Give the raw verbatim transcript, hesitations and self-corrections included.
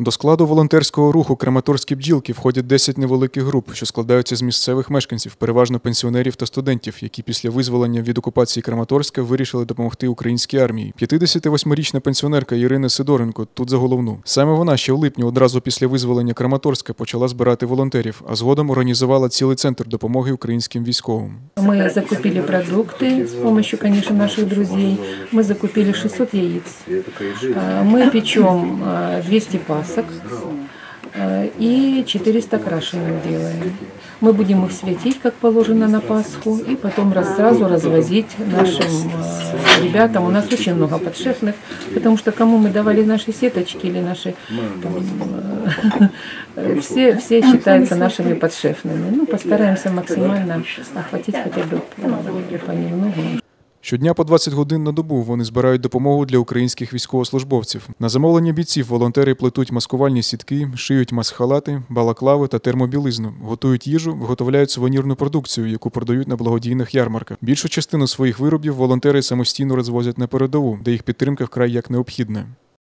До складу волонтерського руху «Краматорські бджілки» входять десять невеликих груп, що складаються з місцевих мешканців, переважно пенсіонерів та студентів, які після визволення від окупації Краматорська вирішили допомогти українській армії. п'ятдесятивосьмирічна пенсіонерка Ірина Сидоренко тут за головну. Саме вона ще в липні, одразу після визволення Краматорська, почала збирати волонтерів, а згодом організувала цілий центр допомоги українським військовим. Ми закупили продукти з допомогою, звісно, наших друзів. Ми закупили шестьсот яиц. Ми печемо двести пасок и четыреста крашеных делаем. Мы будем их светить, как положено на Пасху, и потом раз, сразу развозить нашим ребятам. У нас очень много подшефных, потому что кому мы давали наши сеточки или наши... Там, все, все считаются нашими подшефными. Ну, постараемся максимально охватить хотя бы понемногу. Щодня по двадцять годин на добу вони збирають допомогу для українських військовослужбовців. На замовлення бійців волонтери плетуть маскувальні сітки, шиють маск-халати, балаклави та термобілизну, готують їжу, виготовляють сувенірну продукцію, яку продають на благодійних ярмарках. Більшу частину своїх виробів волонтери самостійно розвозять на передову, де їх підтримка вкрай як необхідна.